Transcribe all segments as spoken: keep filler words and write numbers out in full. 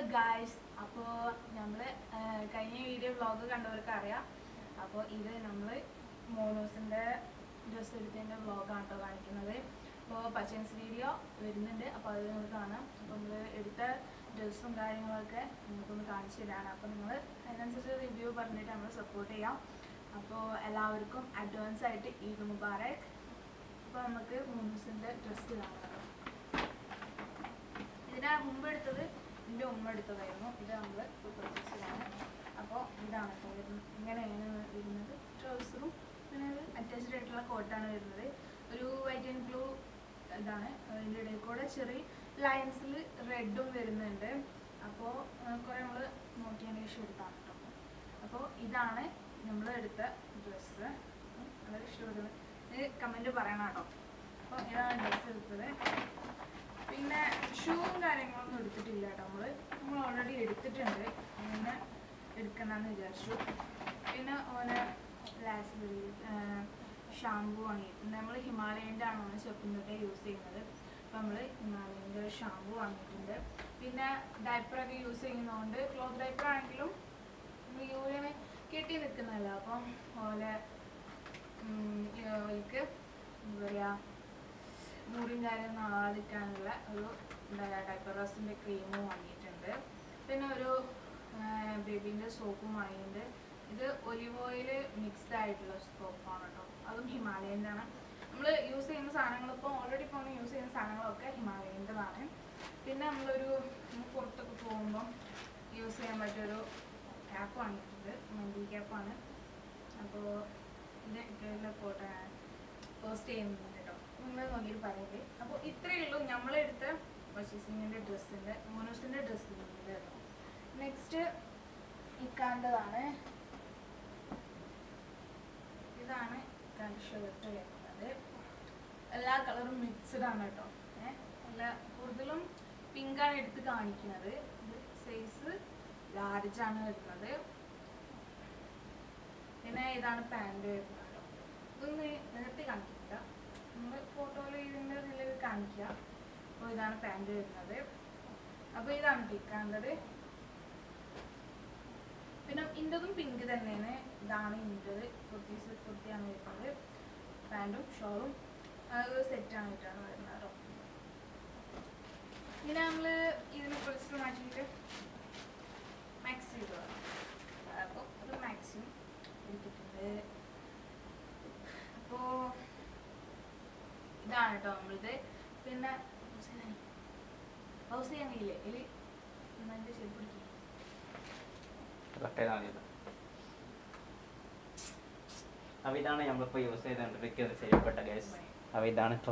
Guys, അപ്പോൾ നമ്മൾ കഴിഞ്ഞ വീഡിയോ വ്ളോഗ് കണ്ടവർക്ക് അറിയാം. അപ്പോൾ ഇത് നമ്മൾ മോനോസിൻ്റെ ഡ്രസ്സ് എടുത്തതിൻ്റെ വ്ളോഗാണ് കേട്ടോ കാണിക്കുന്നത്. അപ്പോൾ പച്ചൻസ് വീഡിയോ വരുന്നുണ്ട്, അപ്പോൾ അത് നിങ്ങൾ കാണാം. അപ്പോൾ നമ്മൾ എടുത്ത ഡ്രസ്സും കാര്യങ്ങളൊക്കെ നിങ്ങൾക്കൊന്ന് കാണിച്ചു തരാണ്. അപ്പോൾ നിങ്ങൾ അതിനനുസരിച്ച് റിവ്യൂ പറഞ്ഞിട്ട് നമ്മൾ സപ്പോർട്ട് ചെയ്യാം. അപ്പോൾ എല്ലാവർക്കും അഡ്വാൻസ് ആയിട്ട് ഈദ് മുബാറക്. അപ്പോൾ നമുക്ക് മോനോസിൻ്റെ ഡ്രസ്സ് കാണാം. ഇതിന് മുമ്പ് എടുത്തത് എൻ്റെ ഉമ്മ എടുത്തതായിരുന്നു. ഇത് നമ്മൾ പർച്ചേസിലാണ്. അപ്പോൾ ഇതാണ് കേട്ടോ വരുന്നത്. ഇങ്ങനെയാണ് വരുന്നത്. ട്രൗസറും പിന്നെ ഒരു അറ്റാച്ച്ഡ് ആയിട്ടുള്ള കോട്ടാണ് വരുന്നത്. ഒരു വൈറ്റ് ആൻഡ് ബ്ലൂ ഇതാണ്. അതിൻ്റെ ഇടയിൽ കൂടെ ചെറിയ ലൈൻസിൽ റെഡും വരുന്നുണ്ട്. അപ്പോൾ കുറേ നമ്മൾ നോക്കിയതിന് ശേഷം എടുത്താണ് കേട്ടോ. അപ്പോൾ ഇതാണ് നമ്മൾ എടുത്ത ഡ്രസ്സ്. വളരെ ഇഷ്ടപ്പെടുന്നത് ഇത് കമൻറ്റ് പറയണം കേട്ടോ. അപ്പോൾ ഇതാണ് ഡ്രസ്സ് എടുത്തത്. പിന്നെ ഷൂവും കാര്യങ്ങളൊന്നും എടുത്തിട്ടില്ല കേട്ടോ. നമ്മൾ നമ്മൾ ഓൾറെഡി എടുത്തിട്ടുണ്ട്. അങ്ങനെ എടുക്കണമെന്ന് വിചാരിച്ചു. പിന്നെ ഓന് ലാസ്റ്റ് ഷാമ്പു വാങ്ങിയിട്ടുണ്ട്. നമ്മൾ ഹിമാലയൻ്റെ ആണ് ചെപ്പിൻ്റെ യൂസ് ചെയ്യുന്നത്. അപ്പോൾ നമ്മൾ ഹിമാലയൻ്റെ ഒരു ഷാമ്പു വാങ്ങിയിട്ടുണ്ട്. പിന്നെ ഡയപ്പറൊക്കെ യൂസ് ചെയ്യുന്നതുകൊണ്ട് ക്ലോത്ത് ഡയപ്പർ ആണെങ്കിലും യൂറിന് കെട്ടി നിൽക്കുന്നതല്ല. അപ്പം ഓലെ ഓൽക്ക് എന്താ പറയുക മുറിയും കാര്യം നാളിക്കാനുള്ള ഒരു എന്താ പറയുക ഡയപ്പർ റോസിൻ്റെ ക്രീമും വാങ്ങിയിട്ടുണ്ട്. പിന്നെ ഒരു ബേബീൻ്റെ സോപ്പും വാങ്ങിയിട്ടുണ്ട്. ഇത് ഒലിവ് ഓയിൽ മിക്സ്ഡ് ആയിട്ടുള്ള സോപ്പാണ് കേട്ടോ. അതും ഹിമാലയൻ്റെ ആണ്. നമ്മൾ യൂസ് ചെയ്യുന്ന സാധനങ്ങൾ ഇപ്പോൾ ഓൾറെഡി ഇപ്പോൾ യൂസ് ചെയ്യുന്ന സാധനങ്ങളൊക്കെ ഹിമാലയൻ്റെതാണ്. പിന്നെ നമ്മളൊരു പുറത്തൊക്കെ പോകുമ്പം യൂസ് ചെയ്യാൻ പറ്റിയൊരു ക്യാപ്പ് വാങ്ങിയിട്ടുണ്ട്. മന്തി ക്യാപ്പാണ്. അപ്പോൾ ഇത് ഇത്രയുള്ള ഫോട്ടോ പോസ്റ്റ് ചെയ്യുന്നുണ്ട് കേട്ടോ. നിങ്ങൾ നോക്കിയിട്ട് പറയണ്ടേ. അപ്പോൾ ഇത്രയേ ഉള്ളൂ നമ്മളെടുത്ത പർച്ചേസിങ്ങിൻ്റെ ഡ്രസ്സിൻ്റെ മോനോസിൻ്റെ ഡ്രസ്സിൻ്റെ കേട്ടോ. നെക്സ്റ്റ് ഇക്കാൻ്റെതാണ്. ഇതാണ് ഇക്കാൻ്റെ ഷർട്ട് വരുന്നത്. എല്ലാ കളറും മിക്സ്ഡ് ആണ് കേട്ടോ. ഏഹ് എല്ലാ കൂടുതലും പിങ്കാണ് എടുത്ത് കാണിക്കുന്നത്. ഇത് സൈസ് ലാർജാണ് വരുന്നത്. പിന്നെ ഇതാണ് പാൻറ് വരുന്നത് കേട്ടോ. ഇതൊന്ന് നേരത്തെ കാണിക്കില്ല, നമ്മൾ ഫോട്ടോയിൽ ഇതിൻ്റെ ഇതിൽ കാണിക്കുക. അപ്പോൾ ഇതാണ് പാൻറ് വരുന്നത്. അപ്പോൾ ഇതാണ് പിക്കാണ്ടത്. പിന്നെ ഇൻ്റെതും പിങ്ക് തന്നെയാണ്. ഇതാണ് ഇൻ്റെത്. കുർത്തീസ് കുർത്തിയാണ് വരുന്നത്. പാൻറ്റും ഷോളും ഒരു സെറ്റാണ് ഇട്ടാണ് വരുന്നത് കേട്ടോ. ഇങ്ങനെ നമ്മൾ ഇതിനെ പ്രൊസസ് മാറ്റിയിട്ട് മാക്സി ചെയ്തു. അപ്പോൾ ഒരു മാക്സിം എടുത്തിട്ടുണ്ട്. അപ്പോൾ ഇതാണ് കേട്ടോ നമ്മളിത്. പിന്നെ പൗസ് ചെയ്യാൻ കഴിയില്ലേ ഇതിൽ നന്നായിട്ട് ചെരുപ്പ് പിടിക്കും. അപ്പോൾ ഇതാണ് നമ്മളിപ്പോൾ യൂസ് ചെയ്തുകൊണ്ടിരിക്കുന്നത് ചെയ്യപ്പെട്ട ഗ്യാസ്. അപ്പോൾ ഇതാണ് ഇപ്പോൾ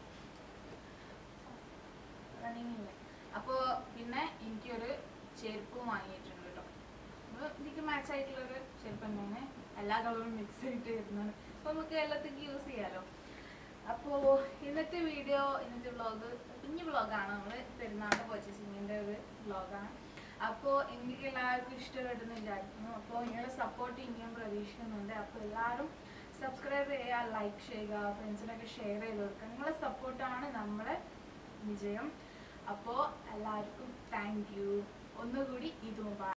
അപ്പോൾ പിന്നെ എനിക്കൊരു ചെരുപ്പും വാങ്ങിയിട്ടുണ്ട് കേട്ടോ. അപ്പോൾ എനിക്ക് മാച്ച് ആയിട്ടുള്ളൊരു ചെരുപ്പ് തന്നെയാണ്. എല്ലാ കളറും മിക്സ് ആയിട്ട് വരുന്നതാണ്. അപ്പോൾ നമുക്ക് എല്ലാത്തേക്കും യൂസ് ചെയ്യാമല്ലോ. അപ്പോൾ ഇന്നത്തെ വീഡിയോ ഇന്നത്തെ വ്ളോഗ് കുഞ്ഞു വ്ളോഗാണ്. നമ്മൾ പെരുന്നാളിൻ്റെ പർച്ചേസിങ്ങിൻ്റെ ഒരു വ്ളോഗാണ്. അപ്പോൾ എനിക്ക് എല്ലാവർക്കും ഇഷ്ടപ്പെടുന്നു വിചാരിക്കുന്നു. അപ്പോൾ നിങ്ങളുടെ സപ്പോർട്ട് ഇനിയും പ്രതീക്ഷിക്കുന്നുണ്ട്. അപ്പോൾ എല്ലാവരും സബ്സ്ക്രൈബ് ചെയ്യുക, ലൈക്ക് ചെയ്യുക, ഫ്രണ്ട്സിനൊക്കെ ഷെയർ ചെയ്ത് കൊടുക്കുക. നിങ്ങളുടെ സപ്പോർട്ടാണ് നമ്മുടെ വിജയം. അപ്പോൾ എല്ലാവർക്കും താങ്ക് യു. ഒന്നുകൂടി ഈദ് മുബാറക്.